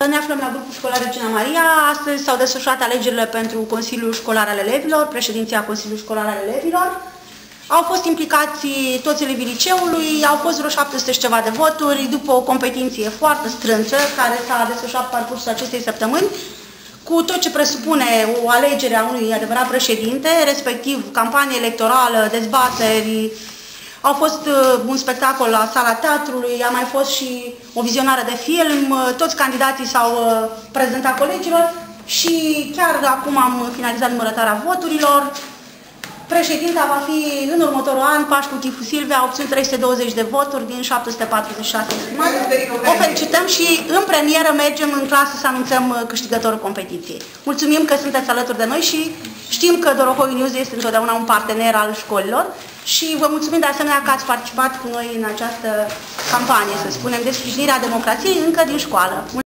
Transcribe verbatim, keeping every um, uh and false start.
Ne aflăm la grupul școlar Regina Maria. Astăzi s-au desfășurat alegerile pentru Consiliul Școlar al Elevilor, președinția Consiliului Școlar al Elevilor. Au fost implicați toți elevii liceului, au fost vreo șapte sute și ceva de voturi, după o competiție foarte strânsă care s-a desfășurat pe parcursul acestei săptămâni, cu tot ce presupune o alegere a unui adevărat președinte, respectiv campanie electorală, dezbateri. Au fost un spectacol la sala teatrului, a mai fost și o vizionare de film, toți candidații s-au prezentat colegilor și chiar acum am finalizat numărătarea voturilor. Președinta va fi în următorul an, Pașcu Tifu Silvia, a obținut trei sute douăzeci de voturi din șapte sute patruzeci și șase exprimate. O felicităm și în premieră mergem în clasă să anunțăm câștigătorul competiției. Mulțumim că sunteți alături de noi și știm că Dorohoi News este întotdeauna un partener al școlilor și vă mulțumim de asemenea că ați participat cu noi în această campanie, să spunem, de sprijinirea democrației încă din școală.